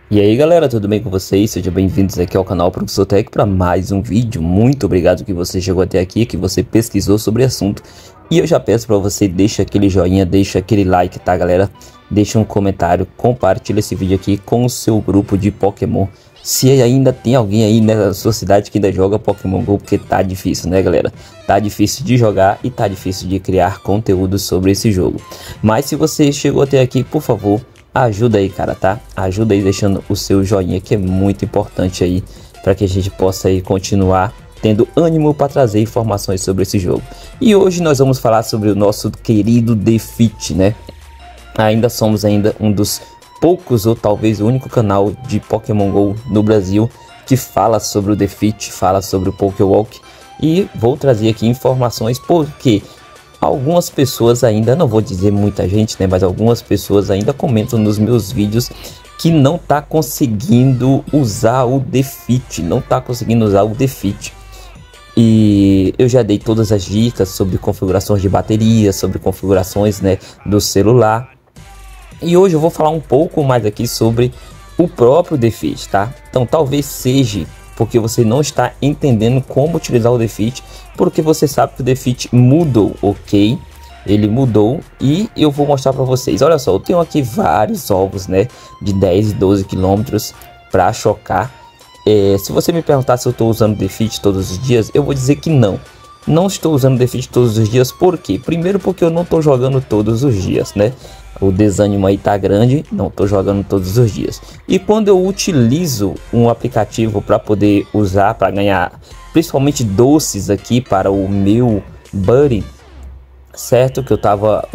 E aí galera, tudo bem com vocês? Sejam bem-vindos aqui ao canal Professor Tech para mais um vídeo. Muito obrigado que você chegou até aqui, que você pesquisou sobre o assunto. E eu já peço para você, deixa aquele joinha, deixa aquele like, tá galera? Deixa um comentário, compartilha esse vídeo aqui com o seu grupo de Pokémon. Se ainda tem alguém aí na sua cidade que ainda joga Pokémon GO, porque tá difícil, né galera? Tá difícil de jogar e tá difícil de criar conteúdo sobre esse jogo. Mas se você chegou até aqui, por favor, ajuda aí, cara, tá? Ajuda aí deixando o seu joinha, que é muito importante aí, para que a gente possa aí continuar tendo ânimo para trazer informações sobre esse jogo. E hoje nós vamos falar sobre o nosso querido Defeat, né? Ainda somos um dos poucos, ou talvez o único canal de Pokémon GO no Brasil que fala sobre o Defeat, fala sobre o Pokewalk. E vou trazer aqui informações porque algumas pessoas ainda, não vou dizer muita gente, né, mas algumas pessoas ainda comentam nos meus vídeos que não tá conseguindo usar o Defeat, E eu já dei todas as dicas sobre configurações de bateria, sobre configurações, né, do celular. E hoje eu vou falar um pouco mais aqui sobre o próprio Defeat, tá? Então talvez seja porque você não está entendendo como utilizar o Defeat, porque você sabe que o Defeat mudou, ok? Ele mudou e eu vou mostrar para vocês. Olha só, eu tenho aqui vários ovos, né, de 10 e 12 quilômetros para chocar. Se você me perguntar se eu estou usando o Defeat todos os dias, eu vou dizer que não. Não estou usando o Defeat todos os dias, por quê? Primeiro porque eu não estou jogando todos os dias, né? O desânimo aí tá grande, não estou jogando todos os dias. E quando eu utilizo um aplicativo para poder usar, para ganhar principalmente doces aqui para o meu Buddy, certo? Que eu tava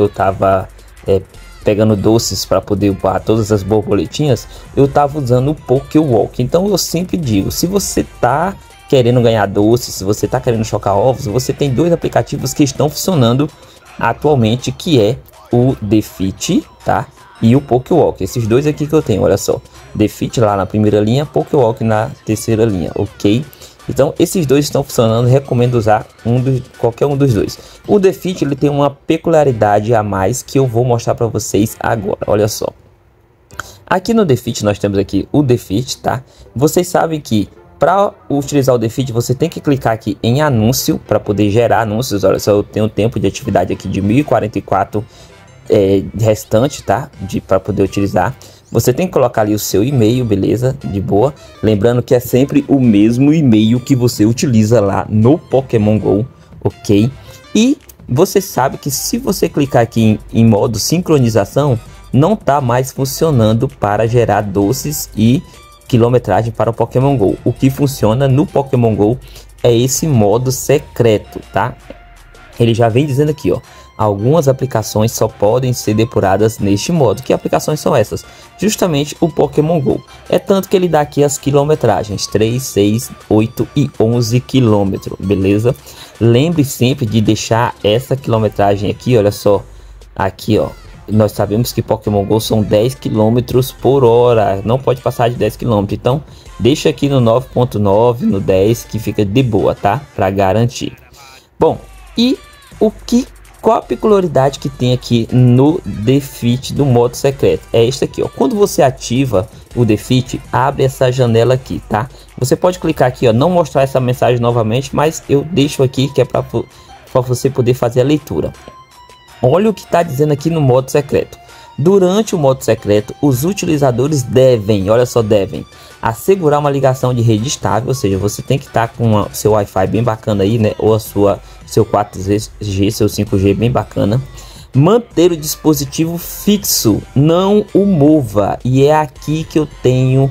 pegando doces para poder upar todas as borboletinhas, eu tava usando o Pokewalk. Então eu sempre digo, se você tá querendo ganhar doces, se você tá querendo chocar ovos, você tem dois aplicativos que estão funcionando atualmente, que é o Defeat, tá? E o Pokewalk. Esses dois aqui que eu tenho, olha só. Defeat lá na primeira linha, Pokewalk na terceira linha, ok? Então esses dois estão funcionando, recomendo usar qualquer um dos dois. O Defeat, ele tem uma peculiaridade a mais que eu vou mostrar para vocês agora, olha só. Aqui no Defeat nós temos aqui o Defeat, tá? Vocês sabem que para utilizar o Defeat você tem que clicar aqui em anúncio para poder gerar anúncios. Olha só, eu tenho tempo de atividade aqui de 1044 restante, tá? Para poder utilizar. Você tem que colocar ali o seu e-mail, beleza? De boa. Lembrando que é sempre o mesmo e-mail que você utiliza lá no Pokémon GO, ok? E você sabe que se você clicar aqui em modo sincronização, não tá mais funcionando para gerar doces e quilometragem para o Pokémon GO. O que funciona no Pokémon GO é esse modo secreto, tá? Ele já vem dizendo aqui, ó. Algumas aplicações só podem ser depuradas neste modo. Que aplicações são essas? Justamente o Pokémon GO. É tanto que ele dá aqui as quilometragens: 3, 6, 8 e 11 quilômetros, beleza? Lembre sempre de deixar essa quilometragem aqui, olha só. Aqui, ó. Nós sabemos que Pokémon GO são 10 km por hora. Não pode passar de 10 km. Então, deixa aqui no 9.9, no 10, que fica de boa, tá? Para garantir. Bom, e qual a peculiaridade que tem aqui no Defeat do modo secreto? É este aqui, ó. Quando você ativa o Defeat, abre essa janela aqui, tá? Você pode clicar aqui, ó, não mostrar essa mensagem novamente, mas eu deixo aqui que é para você poder fazer a leitura. Olha o que está dizendo aqui no modo secreto. Durante o modo secreto, os utilizadores devem, olha só, devem assegurar uma ligação de rede estável, ou seja, você tem que estar com o seu Wi-Fi bem bacana aí, né? Ou seu 4G, seu 5G bem bacana. Manter o dispositivo fixo, não o mova. E é aqui que eu tenho,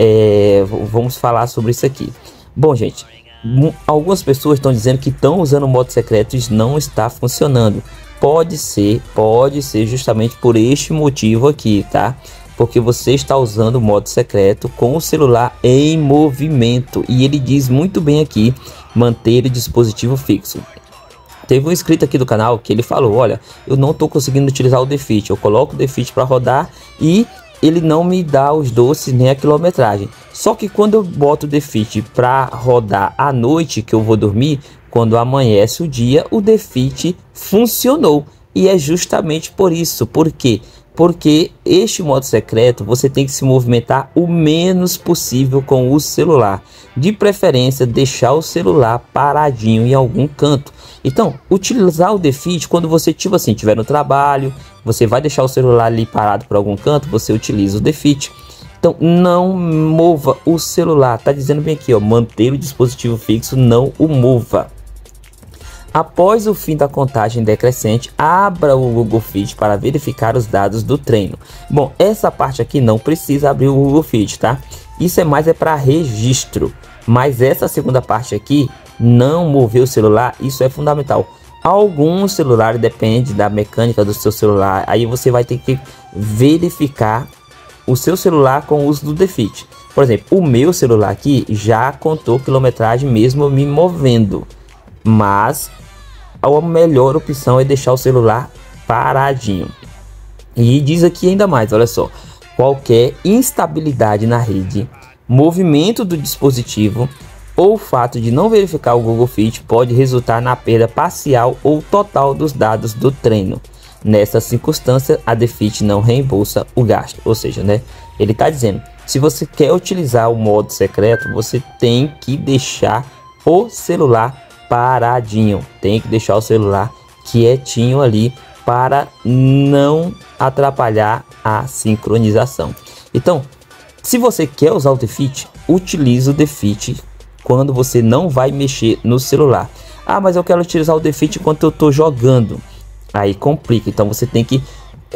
vamos falar sobre isso aqui. Bom, gente, algumas pessoas estão dizendo que estão usando o modo secreto e não está funcionando. Pode ser justamente por este motivo aqui, tá? Porque você está usando o modo secreto com o celular em movimento. E ele diz muito bem aqui, manter o dispositivo fixo. Teve um inscrito aqui do canal que ele falou, olha, eu não estou conseguindo utilizar o Defeat. Eu coloco o Defeat para rodar e ele não me dá os doces nem a quilometragem. Só que quando eu boto o Defeat para rodar à noite, que eu vou dormir, quando amanhece o dia, o Defeat funcionou. E é justamente por isso, porque Porque este modo secreto você tem que se movimentar o menos possível com o celular. De preferência, deixar o celular paradinho em algum canto. Então, utilizar o defeat quando você tipo assim, estiver no trabalho, você vai deixar o celular ali parado por algum canto, você utiliza o defeat. Então, não mova o celular. Tá dizendo bem aqui, ó, manter o dispositivo fixo, não o mova. Após o fim da contagem decrescente, abra o Google Fit para verificar os dados do treino. Bom, essa parte aqui não precisa abrir o Google Fit, tá? Isso é mais para registro. Mas essa segunda parte aqui, não mover o celular, isso é fundamental. Alguns celulares, depende da mecânica do seu celular, aí você vai ter que verificar o seu celular com o uso do defeat. Por exemplo, o meu celular aqui já contou quilometragem mesmo me movendo. Mas a melhor opção é deixar o celular paradinho. E diz aqui ainda mais, olha só. Qualquer instabilidade na rede, movimento do dispositivo ou o fato de não verificar o Google Fit pode resultar na perda parcial ou total dos dados do treino. Nessa circunstância, a defeat não reembolsa o gasto. Ou seja, né? Ele está dizendo, se você quer utilizar o modo secreto, você tem que deixar o celular paradinho, tem que deixar o celular quietinho ali para não atrapalhar a sincronização. Então, se você quer usar o defeat, utilize o defeat quando você não vai mexer no celular. Ah, mas eu quero utilizar o defeat enquanto eu estou jogando. Aí complica. Então você tem que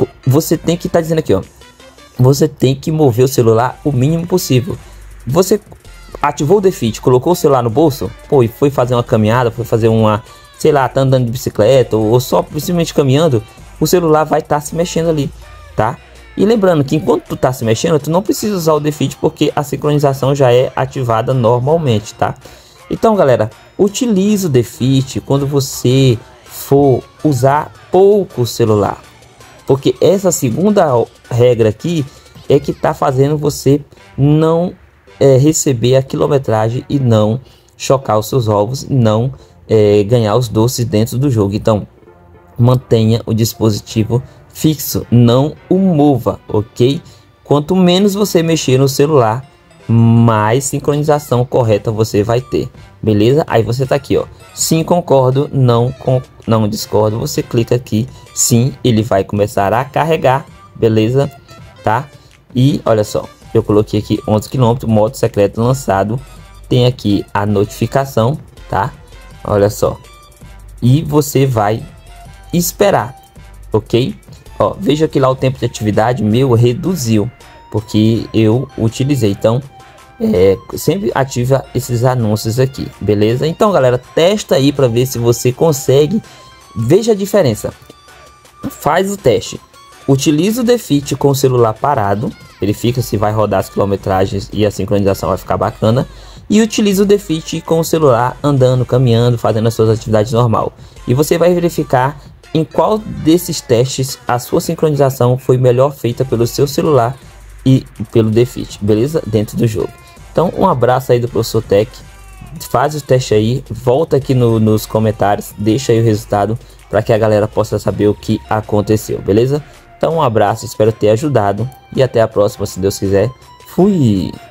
tá dizendo aqui, ó, você tem que mover o celular o mínimo possível. Você ativou o defeat, colocou o celular no bolso, pô, e foi fazer uma caminhada, foi fazer uma, sei lá, tá andando de bicicleta ou só simplesmente caminhando, o celular vai estar se mexendo ali, tá? E lembrando que enquanto tu tá se mexendo, tu não precisa usar o defeat porque a sincronização já é ativada normalmente, tá? Então, galera, utilize o defeat quando você for usar pouco o celular, porque essa segunda regra aqui é que tá fazendo você não receber a quilometragem e não chocar os seus ovos, não ganhar os doces dentro do jogo. Então mantenha o dispositivo fixo, não o mova, ok? Quanto menos você mexer no celular, mais sincronização correta você vai ter, beleza? Aí você tá aqui, ó, sim, concordo, não discordo, você clica aqui, sim, ele vai começar a carregar, beleza? Tá? E olha só, eu coloquei aqui 11 km, modo secreto lançado. Tem aqui a notificação, tá? Olha só. E você vai esperar, ok? Ó, veja que lá o tempo de atividade meu reduziu, porque eu utilizei. Então, sempre ativa esses anúncios aqui, beleza? Então, galera, testa aí para ver se você consegue. Veja a diferença. Faz o teste. Utiliza o defeat com o celular parado, verifica se vai rodar as quilometragens e a sincronização vai ficar bacana. E utiliza o defeat com o celular andando, caminhando, fazendo as suas atividades normal. E você vai verificar em qual desses testes a sua sincronização foi melhor feita pelo seu celular e pelo defeat, beleza? Dentro do jogo. Então, um abraço aí do Professor Tech. Faz o teste aí, volta aqui nos comentários, deixa aí o resultado para que a galera possa saber o que aconteceu, beleza? Então um abraço, espero ter ajudado e até a próxima, se Deus quiser. Fui!